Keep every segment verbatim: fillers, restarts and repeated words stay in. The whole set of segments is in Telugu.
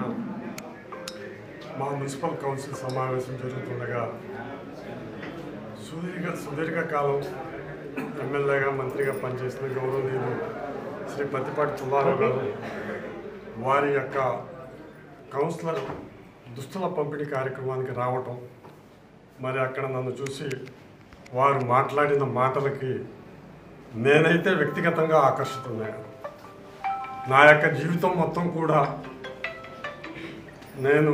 మా మున్సిపల్ కౌన్సిల్ సమావేశం జరుగుతుండగా సుదీర్ఘ సుదీర్ఘకాలం ఎమ్మెల్యేగా మంత్రిగా పనిచేసిన గౌరవనీయులు శ్రీ పత్తిపాటి పుల్లారావు గారు వారి యొక్క కౌన్సిలర్ దుస్తుల పంపిణీ కార్యక్రమానికి రావటం, మరి అక్కడ నన్ను చూసి వారు మాట్లాడిన మాటలకి నేనైతే వ్యక్తిగతంగా ఆకర్షితున్నాను. నా యొక్క జీవితం మొత్తం కూడా నేను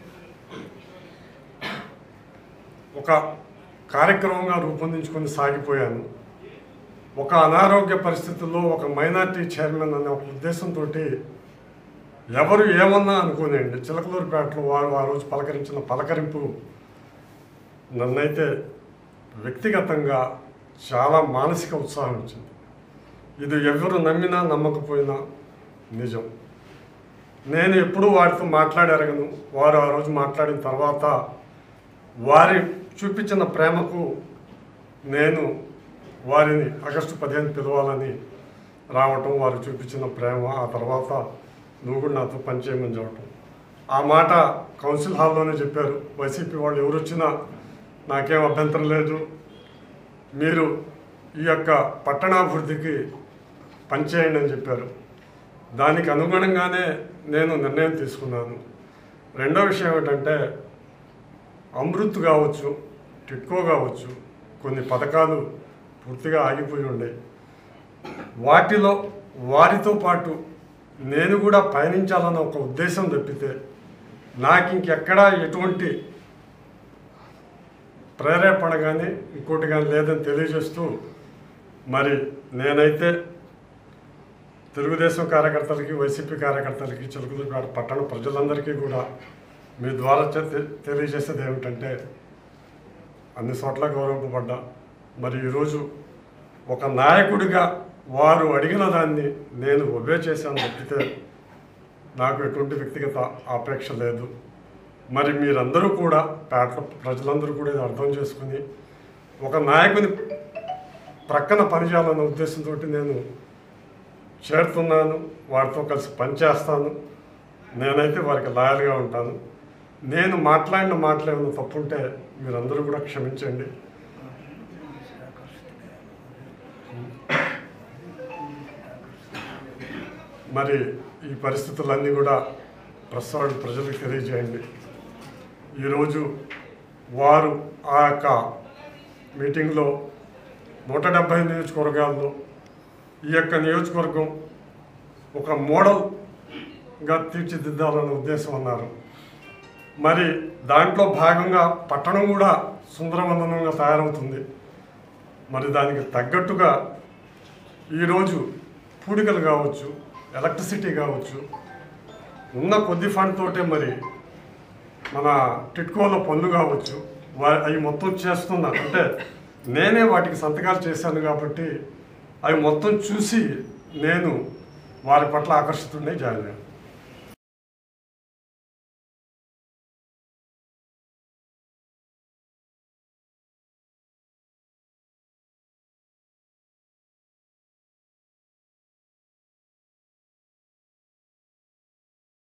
ఒక కార్యక్రమంగా రూపొందించుకొని సాగిపోయాను. ఒక అనారోగ్య పరిస్థితుల్లో ఒక మైనార్టీ చైర్మన్ అనే ఒక ఉద్దేశంతో ఎవరు ఏమన్నా అనుకోనండి, చిలకలూరుపేటలో వారు ఆ రోజు పలకరించిన పలకరింపు నన్నైతే వ్యక్తిగతంగా చాలా మానసిక ఉత్సాహం ఇచ్చింది. ఇది ఎవరు నమ్మినా నమ్మకపోయినా నిజం. నేను ఎప్పుడూ వారితో మాట్లాడరగను. వారు ఆ రోజు మాట్లాడిన తర్వాత వారి చూపించిన ప్రేమకు నేను వారిని ఆగస్టు పదిహేను పిలవాలని రావటం, వారు చూపించిన ప్రేమ, ఆ తర్వాత నువ్వు కూడా నాతో పనిచేయమని చెప్పటం. ఆ మాట కౌన్సిల్ హాల్లోనే చెప్పారు. వైసీపీ వాళ్ళు ఎవరు వచ్చినా నాకేం అభ్యంతరం లేదు, మీరు ఈ యొక్క పట్టణాభివృద్ధికి పనిచేయండి అని చెప్పారు. దానికి అనుగుణంగానే నేను నిర్ణయం తీసుకున్నాను. రెండో విషయం ఏమిటంటే, అమృత్ కావచ్చు, టిట్కో కావచ్చు, కొన్ని పథకాలు పూర్తిగా ఆగిపోయి ఉన్నాయి. వాటిలో వారితో పాటు నేను కూడా పయనించాలన్న ఒక ఉద్దేశం తప్పితే నాకు ఇంకెక్కడా ఎటువంటి ప్రేరేపణ కానీ ఇంకోటి కానీ లేదని తెలియజేస్తూ, మరి నేనైతే తెలుగుదేశం కార్యకర్తలకి, వైసీపీ కార్యకర్తలకి, చిలకలూరుపేట పట్టణ ప్రజలందరికీ కూడా మీ ద్వారా తెలియజేసేది ఏమిటంటే, అన్ని చోట్ల గౌరవింపబడ్డా, మరి ఈరోజు ఒక నాయకుడిగా వారు అడిగిన దాన్ని నేను ఒబే చేశాను తప్పితే నాకు ఎటువంటి వ్యక్తిగత ఆపేక్ష లేదు. మరి మీరందరూ కూడా, పేట ప్రజలందరూ కూడా ఇది అర్థం చేసుకుని ఒక నాయకుని ప్రక్కన పనిచేయాలన్న ఉద్దేశంతో నేను చేరుతున్నాను. వారితో కలిసి పనిచేస్తాను. నేనైతే వారికి లాయల్గా ఉంటాను. నేను మాట్లాడిన మాటలు ఏమైనా తప్పుంటే మీరందరూ కూడా క్షమించండి. మరి ఈ పరిస్థితులన్నీ కూడా ప్రస్తుతం ప్రజలకు తెలియజేయండి. ఈరోజు వారు ఆ యొక్క మీటింగ్లో నూట డెబ్భై నియోజకవర్గాల్లో ఈ యొక్క నియోజకవర్గం ఒక మోడల్గా తీర్చిదిద్దాలన్న ఉద్దేశం అన్నారు. మరి దాంట్లో భాగంగా పట్టణం కూడా సుందరవందనంగా తయారవుతుంది. మరి దానికి తగ్గట్టుగా ఈరోజు పూడికలు కావచ్చు, ఎలక్ట్రిసిటీ కావచ్చు, ఉన్న కొద్ది ఫండ్ తోటే మరి మన టిట్కోలో పనులు కావచ్చు, అవి మొత్తం చేస్తున్నా అంటే నేనే వాటికి సంతకాలు చేశాను కాబట్టి అవి మొత్తం చూసి నేను వారి పట్ల ఆకర్షితుడిని జాయిన్ అయ్యాను.